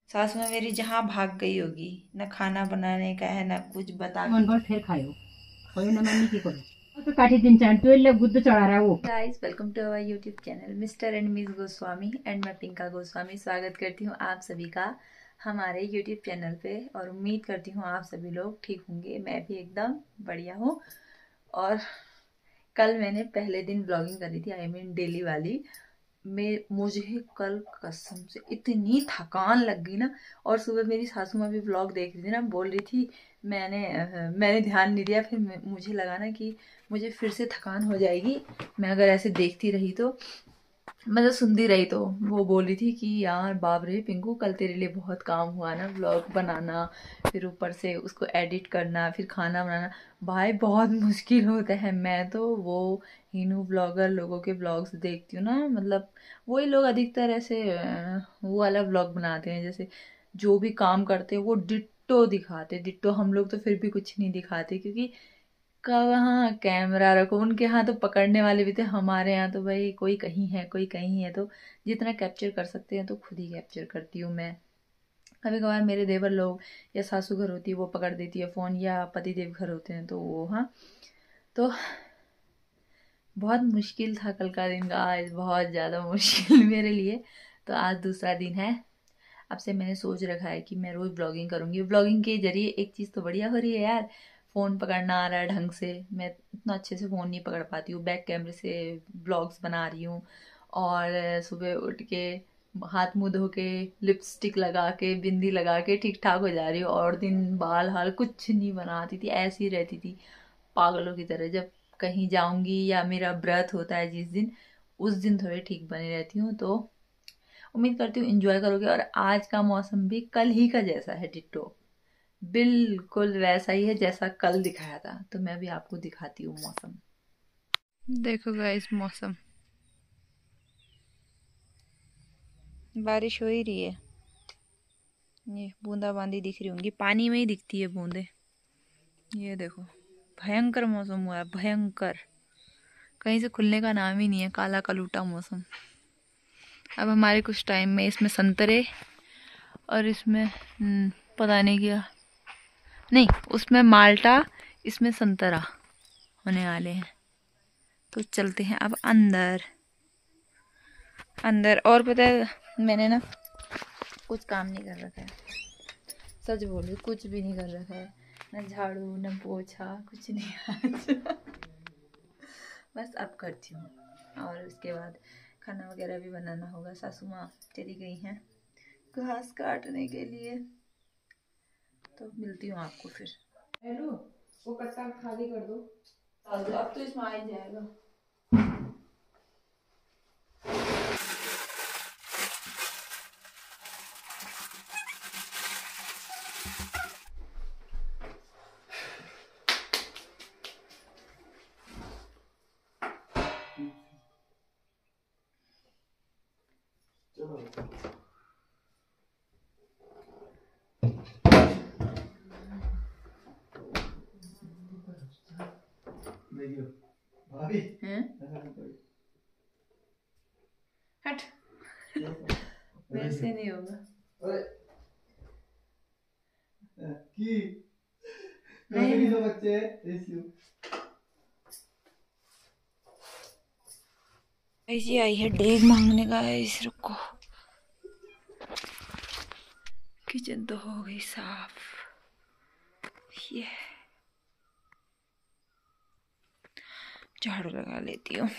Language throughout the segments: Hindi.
सास में मेरी जहाँ भाग गई होगी, ना खाना बनाने का है ना कुछ बता मन भर फिर खायो खायो ना मम्मी की करो तो काठी दिन चांद तो ले गुद्द चढ़ा रहा है वो। Guys, welcome to our YouTube channel mister and miss Goswami and मैं पिंका गोस्वामी। स्वागत करती हूँ आप सभी का हमारे यूट्यूब चैनल पे और उम्मीद करती हूँ आप सभी लोग ठीक होंगे। मैं भी एकदम बढ़िया हूँ। और कल मैंने पहले दिन ब्लॉगिंग करी थी, आई मीन डेली वाली। मुझे कल कसम से इतनी थकान लग गई ना। और सुबह मेरी सासू माँ भी ब्लॉग देख रही थी ना, बोल रही थी। मैंने ध्यान नहीं दिया, फिर मुझे लगा ना कि मुझे फिर से थकान हो जाएगी मैं अगर ऐसे देखती रही तो, मतलब सुनती रही तो। वो बोल रही थी कि यार बाप रे पिंकू, कल तेरे लिए बहुत काम हुआ ना, व्लॉग बनाना, फिर ऊपर से उसको एडिट करना, फिर खाना बनाना। भाई बहुत मुश्किल होता है। मैं तो वो हिनू ब्लॉगर लोगों के ब्लॉग्स देखती हूँ ना, मतलब वही लोग अधिकतर ऐसे वो वाला ब्लॉग बनाते हैं, जैसे जो भी काम करते हैं वो डिट्टो दिखाते। डिट्टो हम लोग तो फिर भी कुछ नहीं दिखाते, क्योंकि कहाँ कैमरा रखो। उनके यहाँ तो पकड़ने वाले भी थे, हमारे यहाँ तो भाई कोई कहीं है कोई कहीं है, तो जितना कैप्चर कर सकते हैं तो खुद ही कैप्चर करती हूँ मैं। कभी कभार मेरे देवर लोग या सासू घर होती है वो पकड़ देती है फ़ोन, या पति देव घर होते हैं तो वो, हाँ। तो बहुत मुश्किल था कल का दिन, आज बहुत ज़्यादा मुश्किल मेरे लिए। तो आज दूसरा दिन है। अब से मैंने सोच रखा है कि मैं रोज़ ब्लॉगिंग करूँगी। ब्लॉगिंग के जरिए एक चीज़ तो बढ़िया हो रही है यार, फ़ोन पकड़ना आ रहा है ढंग से। मैं इतना अच्छे से फ़ोन नहीं पकड़ पाती हूँ, बैक कैमरे से ब्लॉग्स बना रही हूँ। और सुबह उठ के हाथ मुँह धो के लिपस्टिक लगा के बिंदी लगा के ठीक ठाक हो जा रही हूँ। और दिन बाल हाल कुछ नहीं बनाती थी, ऐसी ही रहती थी पागलों की तरह। जब कहीं जाऊंगी या मेरा व्रत होता है जिस दिन, उस दिन थोड़ी ठीक बनी रहती हूँ। तो उम्मीद करती हूँ एंजॉय करोगे। और आज का मौसम भी कल ही का जैसा है, डिट्टो बिल्कुल वैसा ही है जैसा कल दिखाया था। तो मैं भी आपको दिखाती हूँ मौसम। देखो गाइस, मौसम बारिश हो ही रही है। ये बूंदा बांदी दिख रही होंगी, पानी में ही दिखती है बूंदे। ये देखो, भयंकर मौसम हुआ है, भयंकर। कहीं से खुलने का नाम ही नहीं है, काला कलूटा मौसम। अब हमारे कुछ टाइम में इसमें संतरे और इसमें पता नहीं क्या, नहीं उसमें माल्टा, इसमें संतरा होने वाले हैं। तो चलते हैं अब अंदर। अंदर और पता है, मैंने ना कुछ काम नहीं कर रखा है, सच बोलूं कुछ भी नहीं कर रखा है। न झाड़ू न पोछा, कुछ नहीं आज बस अब करती हूँ। और उसके बाद खाना वगैरह भी बनाना होगा। सासू माँ चली गई हैं घास काटने के लिए। तो मिलती हूँ आपको फिर। हेलो, वो कट्टा खाली कर दो। अब तो इसमें आ ही जाएगा। हैं? हट मेरे से नहीं होगा। नहीं बच्चे ऐसी आई है डेग मांगने का है इस, रुको। किचन तो हो गई साफ। ये झाड़ू लगा लेती हूँ।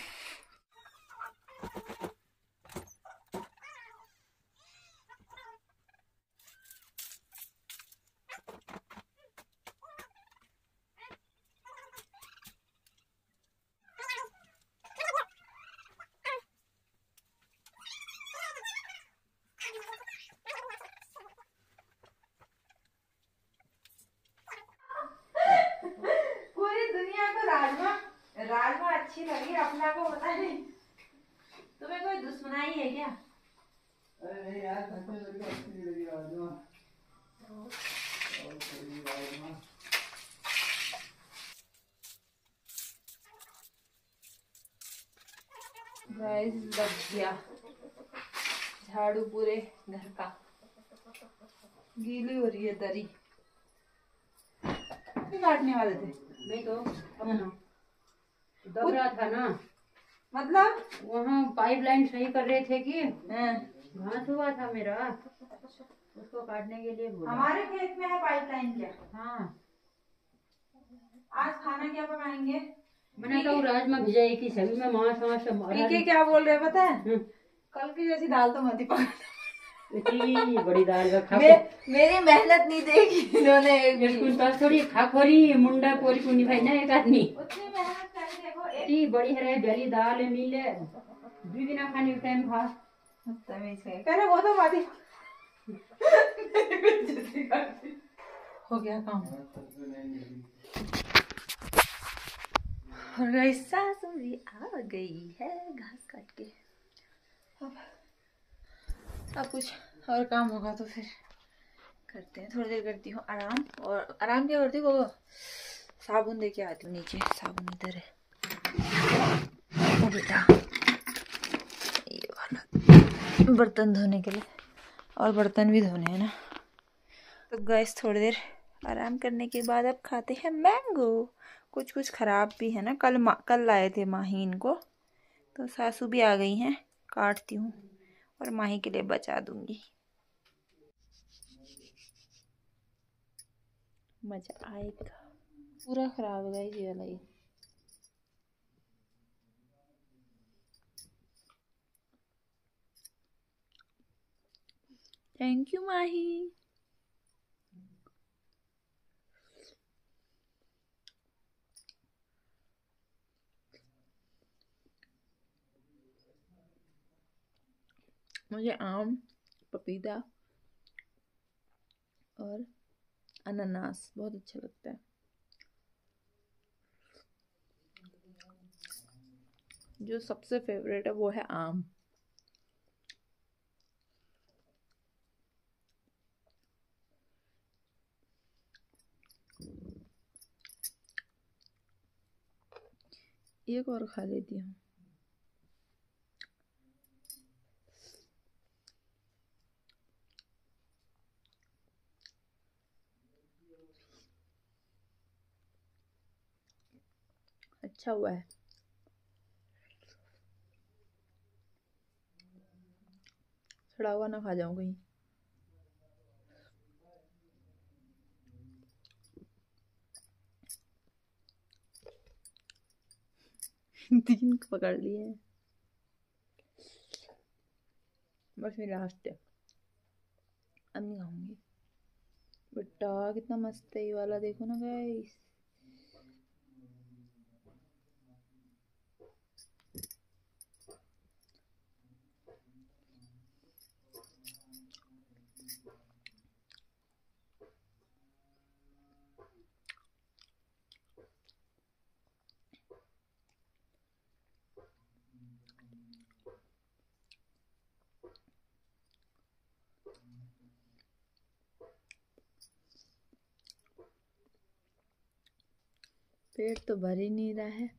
पूरी दुनिया को राजमा राजमा अच्छी लगी, अपना को पता नहीं। तुम्हें कोई दुश्मनाई है क्या? अरे नहीं यार, अच्छी नहीं लगी राजमा। गाइस लग गया झाड़ू पूरे घर का। गीली हो रही है दरी। काटने वाले थे नहीं तो अपना दब उत- रहा था ना, मतलब वहाँ पाइपलाइन सही कर रहे थे कि हाँ। घास हुआ था मेरा, उसको काटने के लिए बोला। हमारे खेत में है पाइपलाइन क्या? हाँ, आज खाना क्या पकाएंगे? मैंने तो राजमा भिजाई थी, सभी में मांस वांस सब पीके क्या बोल रहे हैं पता है? हम्म। कल की जैसी दाल तो मत ही पका। इतनी बड़ी दाल का खा मेरी मेहनत नहीं देखी इन्होंने एक भी। कुछ थोड़ी खाखोरी मुंडा कोरी कुनी भाई ना एक आदमी उतनी मेहनत करके देखो एक इतनी बड़ी है जली दाल मिले दो दिन खाने के टाइम खा तमीज है। कह रहे वो तो बात ही हो गया काम। और गाइस सासू भी आ गई है घास काट के। अब कुछ और काम होगा तो फिर करते हैं, थोड़ी देर करती हूँ आराम। और आराम क्या करती हूँ, वो साबुन दे के आती हूँ नीचे। साबुन इधर है ओ बेटा, ये वाला बर्तन धोने के लिए, और बर्तन भी धोने हैं ना। तो गैस थोड़ी देर आराम करने के बाद अब खाते हैं मैंगो। कुछ कुछ खराब भी है ना, कल लाए थे माही इनको, तो सासू भी आ गई हैं। काटती हूँ और माही के लिए बचा दूंगी। मजा आएगा। पूरा खराब हो गया ये वाला। ये थैंक यू माही। मुझे आम, पपीता और अनानास बहुत अच्छा लगता है। जो सबसे फेवरेट है वो है आम। एक और खा लेती हूँ। अच्छा हुआ है। सड़ा हुआ ना खा जाऊं कहीं। तीन पकड़ लिए हैं, बस ये लास्ट है। अब नहीं खाऊंगी। बेटा कितना मस्त है ये वाला, देखो ना गाइस। पेट तो भर ही नहीं रहा है।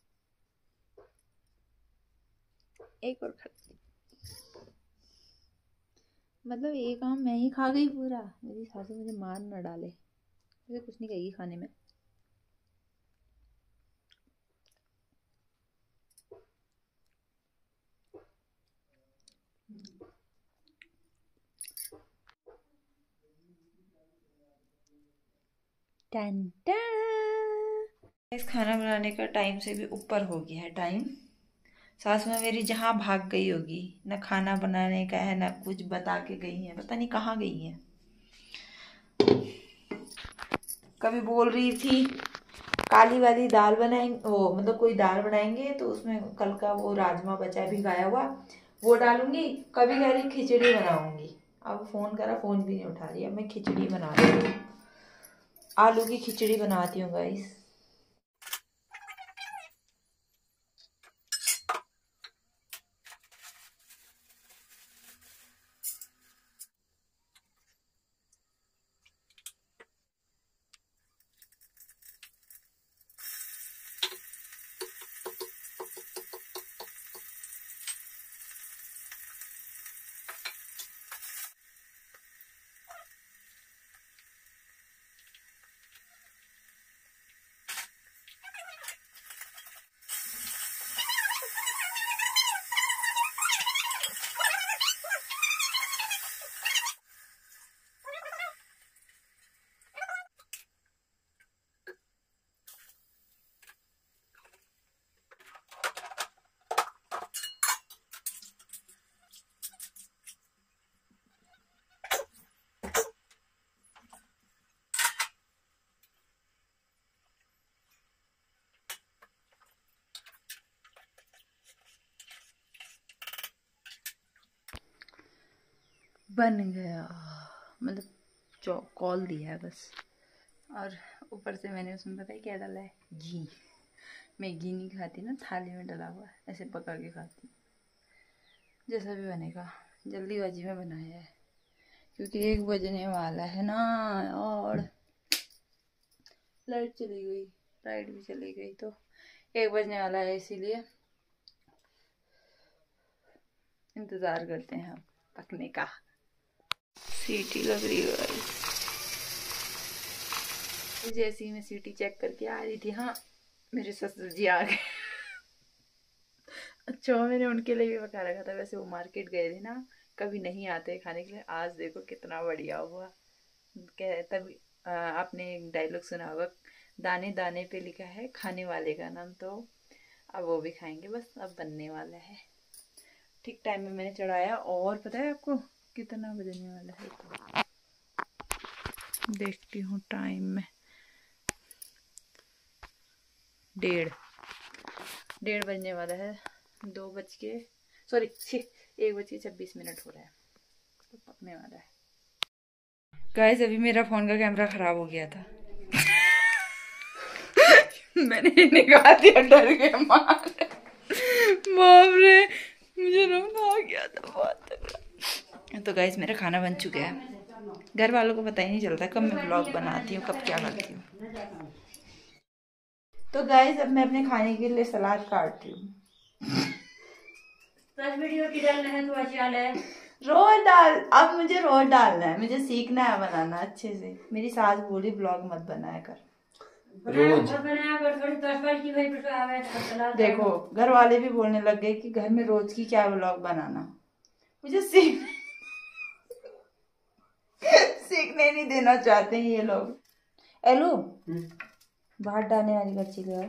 एक और खा, मतलब एक आम मैं ही खा गई पूरा। मेरी सासू मुझे मार न डाले, मुझे कुछ नहीं कहेगी खाने में। टन टन। इस खाना बनाने का टाइम से भी ऊपर हो गया है टाइम। सासू में मेरी जहाँ भाग गई होगी, ना खाना बनाने का है ना कुछ, बता के गई है, पता नहीं कहाँ गई है। कभी बोल रही थी काली वाली दाल बनाएंगे, वो मतलब कोई दाल बनाएंगे तो उसमें कल का वो राजमा बचा भिगाया हुआ वो डालूंगी। कभी कह रही खिचड़ी बनाऊंगी। अब फोन करा, फोन भी नहीं उठा रही। अब मैं खिचड़ी बना रही हूँ, आलू की खिचड़ी बनाती हूँ गाइस। बन गया, मतलब कॉल दिया है बस। और ऊपर से मैंने उसमें पता है क्या डाला है, घी। मैं घी नहीं खाती ना, थाली में डला हुआ ऐसे पका के खाती हूँ। जैसा भी बनेगा, जल्दीबाजी में बनाया है क्योंकि 1 बजने वाला है ना। और लाइट चली गई, लाइट भी चली गई तो 1 बजने वाला है, इसीलिए इंतज़ार करते हैं हम पकने का। सीटी लग रही है गाइस। जैसे ही मैं सीटी चेक करके आ रही थी, हाँ मेरे ससुर जी आ गए। अच्छा मैंने उनके लिए भी पका रखा था। वैसे वो मार्केट गए थे ना, कभी नहीं आते खाने के लिए। आज देखो कितना बढ़िया हुआ। तभी आपने एक डायलॉग सुना होगा, दाने दाने पे लिखा है खाने वाले का नाम। तो अब वो भी खाएंगे, बस अब बनने वाला है। ठीक टाइम में मैंने चढ़ाया। और पता है आपको कितना बजने वाला है? देखती हूँ टाइम में, 1:30 बजने वाला है। 1:26 हो रहा है, तो पकने वाला है। गाइस अभी मेरा फोन का कैमरा खराब हो गया था। मैंने निकाल दिया डर के मारे। बाप रे, मुझे रोना आ गया था बहुत। तो गाइस मेरा खाना बन चुका है। घर वालों को पता ही नहीं चलता कब मैं ब्लॉग बनाती हूँ, कब क्या करती हूँ। तो गाइस अब मैं अपने खाने के लिए सलाद काटती हूँ। रोज डाल, अब मुझे रोज डालना है, मुझे सीखना है बनाना अच्छे से। मेरी सास बोली ब्लॉग मत बनाया कर रोज। देखो घर वाले भी बोलने लग गए कि घर में रोज की क्या व्लॉग बनाना। मुझे सीखने नहीं देना चाहते हैं ये लोग। एलो बाहर डालने वाली कच्ची का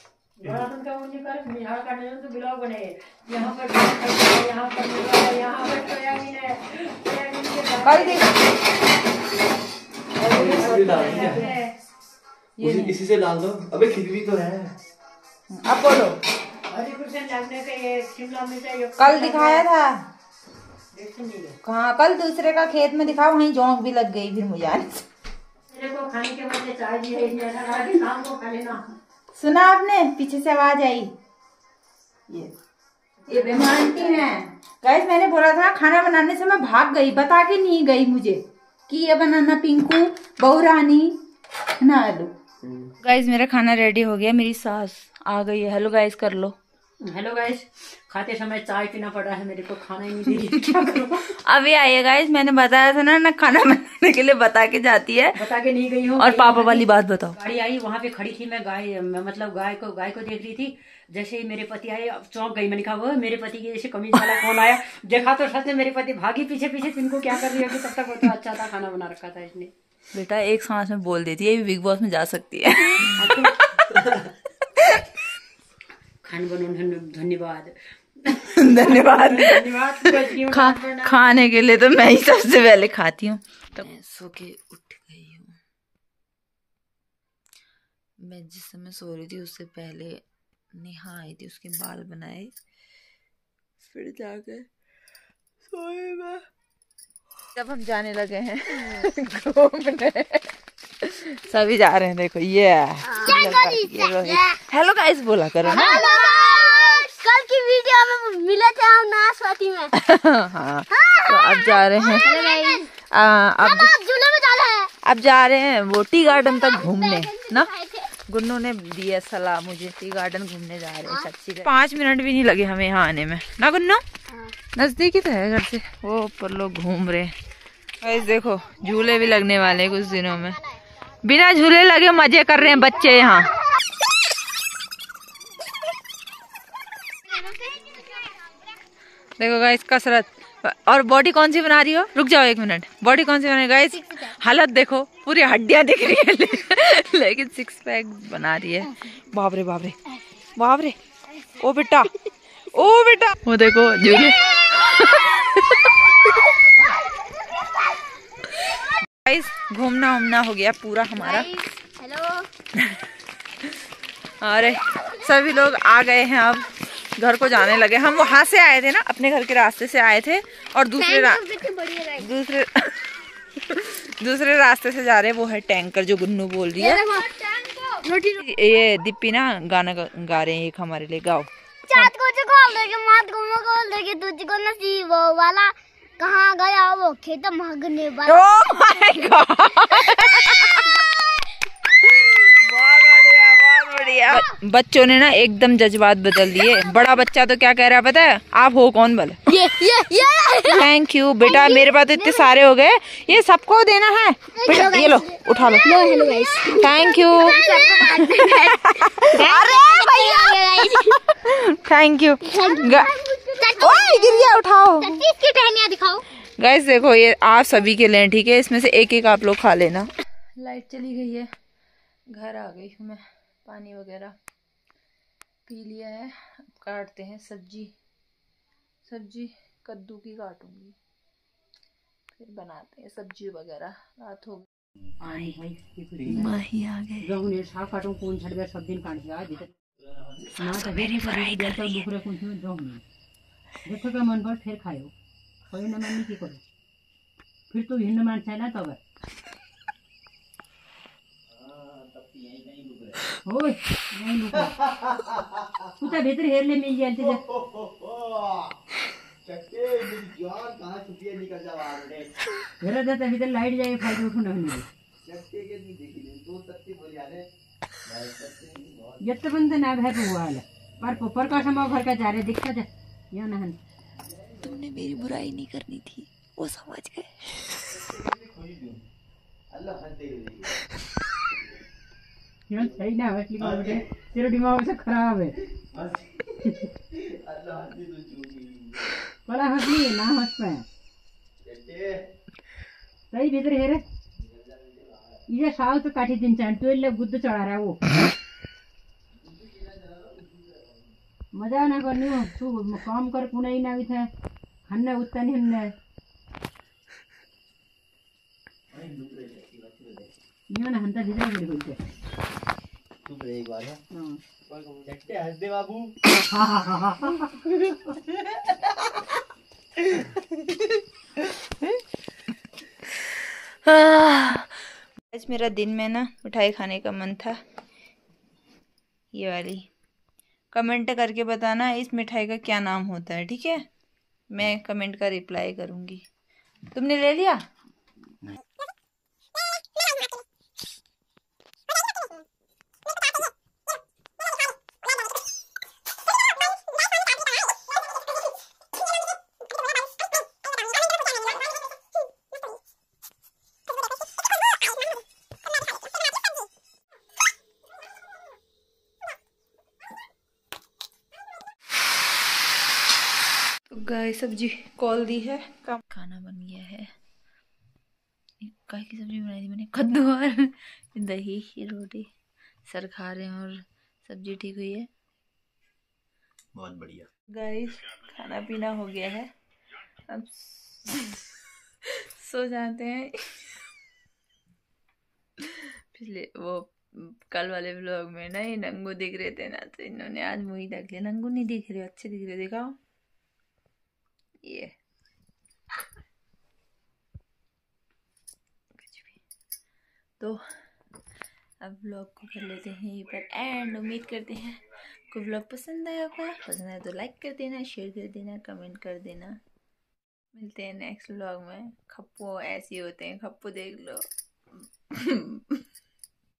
इसी से डाल दो। अबे खिचड़ी तो है। अब बोलो। कल दिखाया था कहाँ? कल दूसरे का खेत में दिखा, वहीं जोंक भी लग गई। फिर मुझे खाने के बदले चाय दी, शाम को खा लेना। सुना आपने? पीछे से आवाज आई। ये बेमानती है गाइस। मैंने बोला था खाना बनाने से, मैं भाग गई, बता के नहीं गई मुझे कि ये बनाना पिंकू बहू रानी ना आलू। गाइस मेरा खाना रेडी हो गया, मेरी सास आ गई है। हेलो गाइस कर लो। हेलो गाइस, खाते समय चाय पीना पड़ रहा है मेरे को, खाना ही नहीं दे रही। क्या करूं? अभी आइए गाइस, मैंने बताया था ना खाना बनाने के लिए बता के जाती है, बता के नहीं गई हूँ। और पापा वाली बात बताओ। गाड़ी आई, वहाँ पे खड़ी थी, मैं गाय को देख रही थी। जैसे ही मेरे पति आए, चौंक गई। मैंने कहा वो मेरे पति की जैसे कमीज वाला कौन आया। देखा तो सच में मेरे पति भागी पीछे पीछे, इनको क्या कर रही होगी। तब तक वो तो अच्छा था, खाना बना रखा था इसने। बेटा एक सांस में बोल देती है, ये भी बिग बॉस में जा सकती है। धन्यवाद धन्यवाद। खाने के लिए तो मैं ही सबसे पहले खाती हूँ। तो सो के उठ गई हूँ। मैं जिस समय सो रही थी उससे पहले नेहा आई थी, उसके बाल बनाए, फिर जाकर सोए मैं। जब हम जाने लगे हैं घूमने, सभी जा रहे हैं। देखो ये हेलो गाइस बोला करो ना। कल की वीडियो में मिले थे हम नाशपाती में। हाँ तो अब जा रहे हैं, अब झूले में डाला है। अब जा रहे हैं वो टी गार्डन तक घूमने ना। गुन्नू ने दिया सलाह मुझे, टी गार्डन घूमने जा रहे हैं। सच्ची 5 मिनट भी नहीं लगे हमें यहाँ आने में ना गुन्नू। नजदीक ही तो है घर से। वो ऊपर लोग घूम रहे हैं। गाइस देखो झूले भी लगने वाले हैं कुछ दिनों में। बिना झूले लगे मजे कर रहे हैं बच्चे यहाँ। देखो गाइस कसरत। और बॉडी कौन सी बना रही हो? रुक जाओ 1 मिनट। बॉडी कौन सी बना रही गाइस? हालत देखो, पूरी हड्डियां दिख रही है लेकिन 6 पैक बना रही है। बाप रे बाप रे बाप रे। ओ बेटा ओ बेटा, वो देखो झूले। गाइस घूमना उमना हो गया पूरा हमारा। हेलो। अरे सभी लोग आ गए हैं, अब घर को जाने लगे। हम वहां से आए थे ना, अपने घर के रास्ते से आए थे, और दूसरे दूसरे दूसरे रास्ते से जा रहे हैं, वो है टैंकर जो गुन्नू बोल रही है। ये दीपी ना गाना गा रहे हैं एक हमारे लिए, गाओ। चाँद को खोल देगी, मात को खोल देगी, तुझको नसीब वाला कहाँ गया वो खेत मांगने वाला। ओह माय गॉड, बहुत बढ़िया बहुत बढ़िया। बच्चों ने ना एकदम जज्बात बदल दिए। बड़ा बच्चा तो क्या कह रहा है पता है? आप हो कौन भले? ये थैंक यू बेटा, मेरे पास तो इतने सारे हो गए, ये सबको देना है बेटा। ये लो उठा लो। Hello guys, thank you. अरे भैया थैंक यू। ओए गिर गया, उठाओ। की टहनियाँ दिखाओ गाइस। देखो ये आप सभी के लिए ठीक है, इसमें से एक एक आप लोग खा लेना। लाइट चली गई है, घर आ गई हूँ मैं। पानी वगैरह पी लिया है। अब काटते हैं सब्जी। सब्जी कद्दू की काटूंगी, फिर बनाते हैं सब्जी वगैरह। रात हो गई, माही आ गए। साग काटूं कौन छड़ गया, सब दिन काट दिया आज तो मेरी बुराई कर रही है। देखो क्या मन पर फिर खायो, कोई न माननी की करो, फिर तो हिंद मान है ना तब ओए नहीं रुको कुछ भीतर हेर ले मिल जाए तुझे। चक्के मेरी जान कहां छुपी है, निकल जा बाहर रे। हेरा जाता भीतर लाइट जाए फायदे उठो नहीं चक्के के नहीं देखी दो तत्ती बोल यारे भाई तत्ती ये तो बंद ना है हुआ है पर ऊपर का समय घर का जा रहे दिखता जा या ना। तुमने मेरी बुराई नहीं करनी थी, वो समझ गए। अल्लाह हद दे रही यार सही ना है इसलिए बोल रहे तेरा दिमाग से खराब है। अल्लाह हद दे दो चूड़ी बड़ा हंसली ना हंस पे सही भीतर है रे। ये साल तो काठी दिन चांद तो ले गुद्द चढ़ा रहा है वो मजा ना करनी हो तू काम कर कुना ही ना भी था हन्ने उतना नहीं हन्ने नियो ना हंता भीतर बड़ी बोलते तू एक बार है हां चट्टे हंस दे बाबू। आज मेरा दिन में ना मिठाई खाने का मन था, ये वाली। कमेंट करके बताना इस मिठाई का क्या नाम होता है, ठीक है? मैं कमेंट का रिप्लाई करूंगी। तुमने ले लिया? गाय सब्जी कॉल दी है, काम खाना बन गया है। गाय की सब्जी बनाई थी मैंने, कद्दू और दही रोटी। सर खा रहे हैं और सब्जी ठीक हुई है, बहुत बढ़िया। गाइस खाना पीना हो गया है, अब सो जाते हैं। पिछले वो कल वाले व्लॉग में ना ये नंगू दिख रहे थे ना, तो इन्होंने आज मुझे देख लिया। नंगू नहीं दिख रहे, अच्छे दिख रहे, दिखाओ ये कुछ भी। तो अब व्लॉग को कर लेते हैं यहीं पर एंड। उम्मीद करते हैं आपको व्लॉग पसंद आया होगा। पसंद आया तो लाइक कर देना, शेयर कर देना, कमेंट कर देना। मिलते हैं नेक्स्ट व्लॉग में। खप्पू ऐसे होते हैं, खप्पू देख लो।